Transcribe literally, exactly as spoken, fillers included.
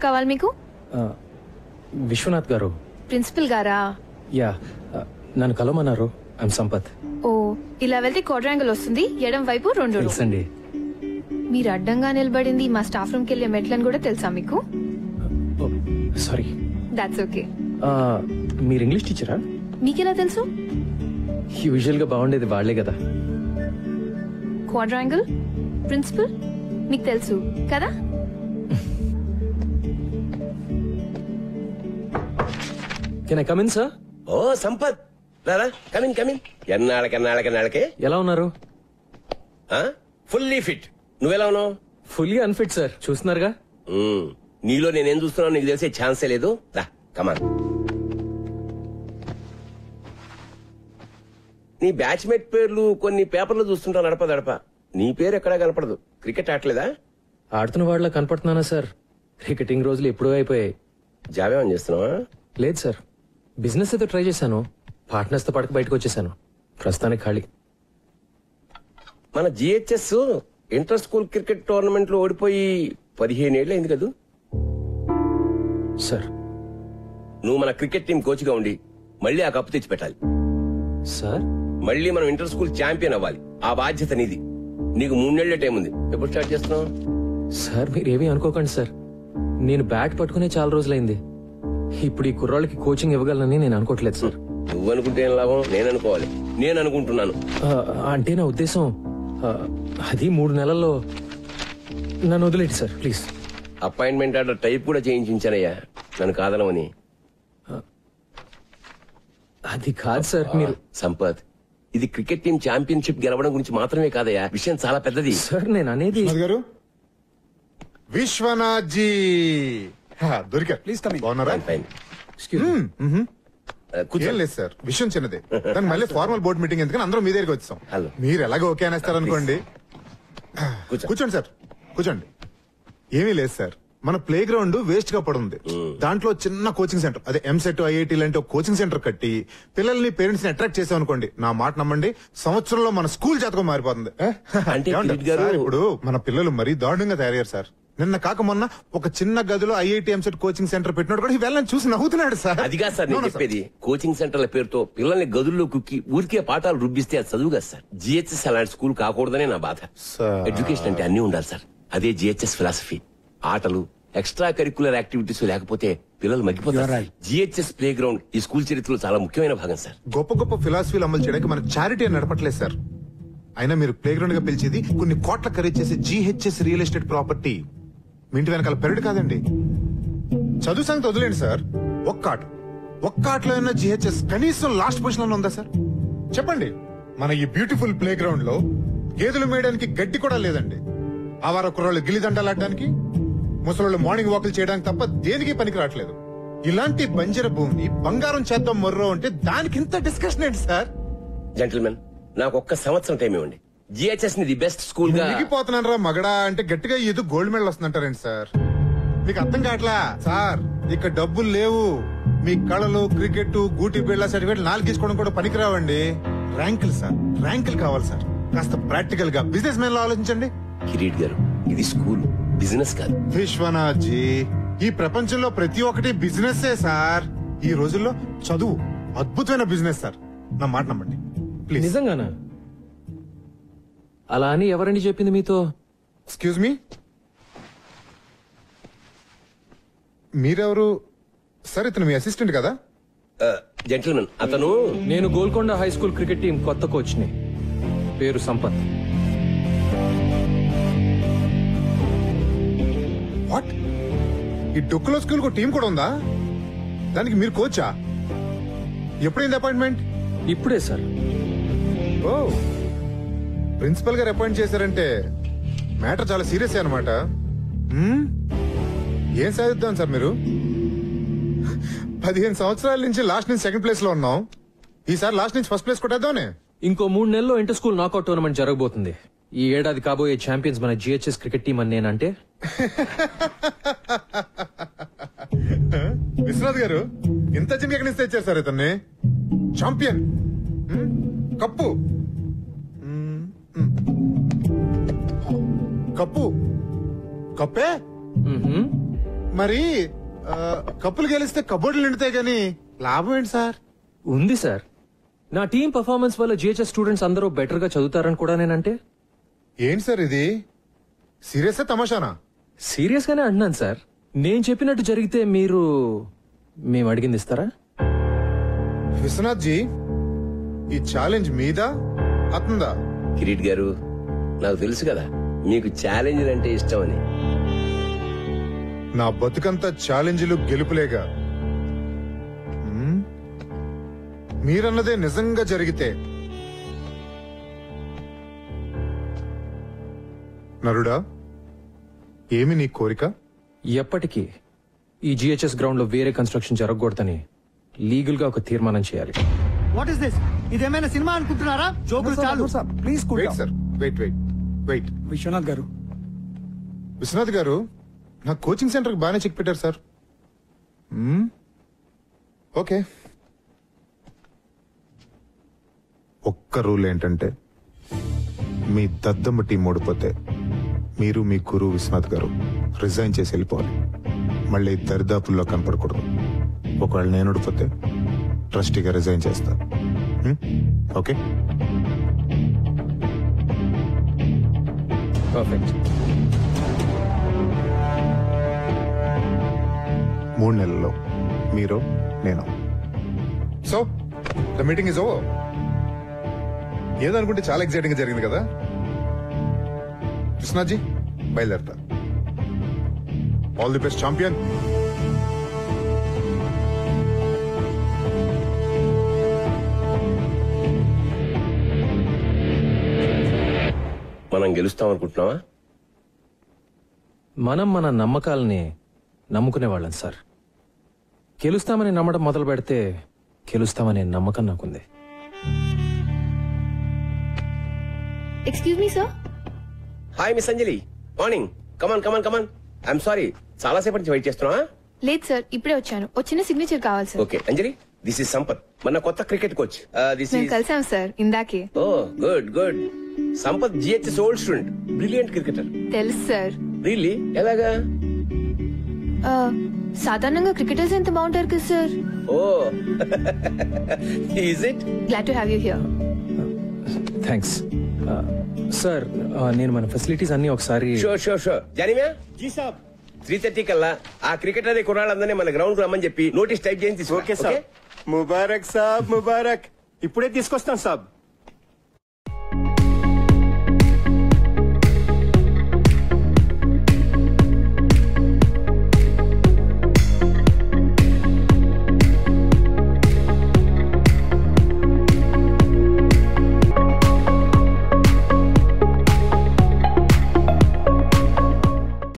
కావాలి మీకు? విశ్వనాథ్ గారు. ప్రిన్సిపల్ గారా? యా, నన్ను కలవమన్నారు. ఐఎమ్ సంపత్. ఓ, ఇలా వెళ్తే క్వాడ్రాంగిల్ వస్తుంది, ఎడం వైపు రెండు. తెలుసండి. మీరు అడ్డంగా నిలబడింది మా స్టాఫ్ రూమ్ కి వెళ్ళే మెట్లని కూడా తెలుసా మీకు? సారీ. That's okay. మీరు ఇంగ్లీష్ టీచరా? మీకెలా తెలుసు? యూజువల్ గా బాగుండేది వాళ్లే కదా. క్వాడ్రాంగిల్, ప్రిన్సిపల్ మీకు తెలుసు కదా? Can I come in sir? Oh Sampath, రారా, కమిన్ కమిన్. ఎన్నాళ్ళకెన్నాళ్ళకెన్నాళ్ళకే ఎలా ఉన్నారు? Fully fit. నువ్వెలా ఉన్నావు? ఫుల్లీ అన్ఫిట్ సార్, చూస్తున్నారుగా. నీలో నేనేం చూస్తున్నావు నీకు తెలిసే ఛాన్సే లేదు. రా కమాన్. నీ బ్యాచ్మేట్ పేర్లు కొన్ని పేపర్లు చూస్తుంటా నడప దడప. నీ పేరు ఎక్కడా కనపడదు. క్రికెట్ ఆడలేదా? ఆడుతున్న వాళ్ళ కనపడుతున్నానా సార్? క్రికెటింగ్ రోజులు ఎప్పుడూ అయిపోయాయి. జాబ్ ఏమని చేస్తున్నావా? లేదు సార్, బిజినెస్ అయితే ట్రై చేశాను. పార్ట్నర్స్ తో పడక బయటకు వచ్చేసాను. ప్రస్తుతానికి ఖాళీ. మన GHS inter school cricket tournament లో ఓడిపోయి పదిహేను ఏళ్ళు అయింది కదా సార్. నువ్వు మన క్రికెట్ టీం కోచ్ గా ఉండి మళ్ళీ ఆ కప్పు తెచ్చి పెట్టాలి సార్. మళ్ళీ మనం ఇంటర్ స్కూల్ ఛాంపియన్ అవ్వాలి. ఆ బాధ్యత నీది. నీకు మూడేళ్ల టైం ఉంది. ఎప్పుడు స్టార్ట్ చేస్తున్నావు? సార్ మీరేమీ అనుకోకండి సార్, నేను బ్యాట్ పట్టుకునే చాలా రోజులైంది. ఇప్పుడు ఈ కుర్రాళ్ళకి కోచింగ్ ఇవ్వగలనని నేను అనుకోవట్లేదు సార్. నువ్వు అనుకుంటే ఏం లాభం? నేను అనుకోవాలి. నేను అనుకుంటున్నాను. అంటే నా ఉద్దేశం అది మూడు నెలల్లో నన్ను వదిలేండి sir please. Appointment order type కూడా చేయించానయ్యా, నన్ను కాదనమని. అది కాదు సార్. మీరు సంపత్, ఇది క్రికెట్ టీం ఛాంపియన్షిప్ గెలవడం గురించి మాత్రమే కాదయ్యా, విషయం చాలా పెద్దది. సార్ నేను అనేది గారు విశ్వనాథ్ జీ దొరికారు. Please come. బాగున్నారా? ఏం లేదు సార్, విషయం చిన్నదే. దానికి మళ్ళీ ఫార్మల్ బోర్డు మీటింగ్ ఎందుకని అందరూ మీ దగ్గరికి వచ్చాం. మీరు ఎలాగో ఓకే అనేస్తారు అనుకోండి. కూర్చోండి సార్, కూర్చోండి. ఏమీ లేదు సార్, మన ప్లే గ్రౌండ్ వేస్ట్ గా పడుంది. దాంట్లో చిన్న కోచింగ్ సెంటర్, అదే ఎంసెట్ ఐఐటి లాంటి ఒక కోచింగ్ సెంటర్ కట్టి పిల్లల్ని పేరెంట్స్ ని అట్రాక్ట్ చేసాం అనుకోండి, నా మాట నమ్మండి, సంవత్సరంలో మన స్కూల్ జాతకం మారిపోతుంది. ఇప్పుడు మన పిల్లలు మరీ దారుణంగా తయారయ్యారు సార్. నిన్న కాక మొన్న ఒక చిన్న గదిలో ఐఐటి ఎంసెట్ కోచింగ్ సెంటర్ పెట్టినట్టు కూడా వెళ్ళని చూసి నవ్వుతున్నాడు సార్. అదిగా సార్ నేను చెప్పేది. కోచింగ్ సెంటర్ల పేరుతో పిల్లల్ని గదుల్లో కుక్కి ఊరికే పాఠాలు రుబ్బిస్తే అది చదువు కదా సార్. జిహెచ్ఎస్ అలాంటి స్కూల్ కాకూడదనే నా బాధ. ఎడ్యుకేషన్ అంటే అన్ని ఉండాలి సార్, అదే జిహెచ్ఎస్ ఫిలాసఫీ. ఆటలు, ఎక్స్ట్రా కరిక్యులర్ యాక్టివిటీస్ లేకపోతే పిల్లలు మగ్గిపోతారు. జిహెచ్ఎస్ ప్లే గ్రౌండ్ ఈ స్కూల్ చరిత్రలో చాలా ముఖ్యమైన భాగం సార్. గొప్ప గొప్ప ఫిలాసఫీలు అమలు చేయడానికి మన చారిటీ నడపట్లేదు సార్. అయినా మీరు ప్లే గ్రౌండ్ గా పిలిచేది కొన్ని కోట్ల ఖరీదు చేసే జిహెచ్ఎస్ రియల్ ఎస్టేట్ ప్రాపర్టీ. మీ ఇంటి వెనకాల పెరడు కాదండి. చదువు సంగతి వదిలేండి సార్, ఒక్క ఆట ఒక్క ఆటలో ఉన్న జిహెచ్ఎస్ కనీసం లాస్ట్ పొజిషన్ లో ఉందా సార్? చెప్పండి. మన ఈ బ్యూటిఫుల్ ప్లే గ్రౌండ్ లో గేదెలు మేయడానికి గడ్డి కూడా లేదండి. ఆవార కుర్రాళ్ళు గిల్లిదండలాడడానికి, ముసలోళ్ళు మార్నింగ్ వాకులు చేయడానికి తప్ప దేనికి పనికి రావట్లేదు. ఇలాంటి బంజర భూమిని బంగారం చేద్దాం మొర్రో అంటే దానికి ఇంత డిస్కషన్ ఏంటి సార్? జెంటిల్మెన్, నాకు ఒక్క సంవత్సరం టైం ఇవ్వండి. జిహెచ్ఎస్ ని ది బెస్ట్ స్కూల్ గా దిగిపోతున్నాను రా మగడా అంటే గట్టిగా ఏదో గోల్డ్ మెడల్ వస్తుందంటారండి సార్. మీకు అర్థం కావట్లా సార్, ఇక్కడ డబ్బులు లేవు. మీ కళలు, క్రికెట్, గూటి బిళ్ళ సర్టిఫికేట్ నాలుగు తీసుకోవడం కూడా పనికిరావండి. ర్యాంకులు సార్, ర్యాంకులు కావాలి సార్. కాస్త ప్రాక్టికల్ గా బిజినెస్ మ్యాన్ లో ఆలోచించండి. కిరీట్ గారు, ఇది స్కూల్, బిజినెస్ కాదు. విశ్వనాథ్ జీ, ఈ ప్రపంచంలో ప్రతి ఒక్కటి బిజినెస్ సార్. ఈ రోజుల్లో చదువు అద్భుతమైన బిజినెస్ సార్, నా మాట నమ్మండి ప్లీజ్. నిజంగానా? అలా అని ఎవరండి చెప్పింది మీతో? ఎక్స్క్యూజ్ మీ, మీరెవరు సార్? ఇతను మీ అసిస్టెంట్ కదా? జెంటిల్మెన్, అతను నేను Golconda high school cricket team కొత్త కోచ్ ని. పేరు సంపత్. వాట్? ఈ డొక్కులో స్కూల్ కు టీం కూడా ఉందా? దానికి మీరు కోచా? ఎప్పుడైంది అపాయింట్మెంట్? ఇప్పుడే సార్. ఓ, ప్రిన్సిపల్ గారు అపాయింట్ చేశారంటే మ్యాటర్ చాలా సీరియస్ అనమాట. ఏం సాధిద్దాం సార్ మీరు? పదిహేను సంవత్సరాల నుంచి లాస్ట్ నుంచి సెకండ్ ప్లేస్ లో ఉన్నాం. ఈసారి లాస్ట్ నుంచి ఫస్ట్ ప్లేస్ కొట్టేద్దామనే. ఇంకో మూడు నెలల్లో ఇంటర్ స్కూల్ నాకౌట్ టోర్నమెంట్ జరగబోతుంది. ఈ ఏడాది కాబోయే ఛాంపియన్స్ మన జిహెచ్ఎస్ క్రికెట్ టీం అని నేనంటే. విశ్వనాథ్ గారు, ఇంత చిన్న ఎక్కడి నుంచి తెచ్చారు సార్ ఇతన్ని? ఛాంపియన్, కప్పు కప్పు కప్పే మరి ఆ, కప్పులు గెలిస్తే కబోర్డులు నిండుతాయి గాని లాభం ఏంటి సార్? ఉంది సార్. నా టీం పర్ఫార్మెన్స్ వల్ల జిహెచ్ఎస్ స్టూడెంట్స్ అందరూ బెటర్ గా చదువుతారని కూడా నేనంటే. ఏంటి సార్ ఇది? సీరియస్ తమాషానా? సీరియస్ గానే అంటున్నాను సార్. నేను చెప్పినట్టు జరిగితే మీరు మేము అడిగింది ఇస్తారా? విశ్వనాథ్ జీ, ఈ ఛాలెంజ్ మీదా అతందా? కిరీట్ గారు, నాకు తెలుసు కదా మీకు ఛాలెంజ్ అంటే ఇష్టం అని. నా బతుకంతా ఛాలెంజ్లు గెలుపులేగా. మ్మ్? మీరన్నదే నిజంగా జరిగితే నరుడా, ఏమి నీ కోరిక? ఎప్పటికీ ఈ జిహెచ్ఎస్ గ్రౌండ్ లో వేరే కన్స్ట్రక్షన్ జరగకూడదని లీగల్ గా ఒక తీర్మానం చేయాలి. What is this? ఇదేమైనా సినిమా అనుకుంటున్నారా? జోకులు చాలు. Please wait sir, wait wait wait Viswanath గారు, విశ్వనాథ్ గారు, నా కోచింగ్ సెంటర్ బాగానే చెక్ పెట్టారు సార్. మ్మ్? ఓకే. ఒక్క రూల్ ఏంటంటే మీ దద్దమ్మ టీం ఓడిపోతే మీరు మీ గురువు విశ్వనాథ్ గారు రిజైన్ చేసి వెళ్ళిపోవాలి. మళ్ళీ దరిదాపుల్లో కనపడకూడదు. ఒకవేళ నేను ఓడిపోతే ట్రస్టీగా రిజైన్ చేస్తా. మ్మ్? ఓకే. పర్ఫెక్ట్. మూడు నెలల్లో మీరు నేను. So the meeting is over. ఏదనుకుంటే చాలా ఎక్సైటింగ్ గా జరిగింది కదా. కృష్ణాజీ, బయలుదేరతా. All the best champion. మనం గెలుస్తాం అనుకుంటున్నావా? మనం మన నమ్మకాలని నమ్ముకునే వాళ్ళం సార్. గెలుస్తామని నమ్మడం మొదలు పెడితే గెలుస్తామనే నమ్మకం నాకుంది. Excuse me sir. Hi miss Anjali, morning. Come on come on come on. I'm sorry, చాలా సేపటి నుంచి వెయిట్ చేస్తున్నా. లేదు సార్, ఇప్పుడే వచ్చాను. వచ్చిన సిగ్నేచర్ కావాలి sir. Okay Anjali, this is Sampath, మన కొత్త క్రికెట్ కోచ్. దిస్ మేము ఇస్ కలిసాం సార్ ఇందాకే. Oh good good. Sampath GHS old student, brilliant cricketer. తెలుసు సార్. రియల్లీ? ఎలాగా? ఆ, సాధారణంగా క్రికెటర్స్ ఎంత బాగుంటారు కదా sir. Oh is it? Glad to have you here. Thanks sir. నేను మన ఫెసిలిటీస్ అన్ని ఒకసారి. Sure sure sure. జానివా, జీ సాబ్. త్రీ థర్టీ కల్లా ఆ క్రికెటర్ కుర్రాళ్ళందరినీ మన గ్రౌండ్ కు రమ్మని చెప్పి నోటీస్ టైప్ చేసి తీసుకో. ఓకే సాబ్. ముబారక్ సాబ్, ముబారక్. ఇప్పుడే తీసుకొస్తాం సాబ్.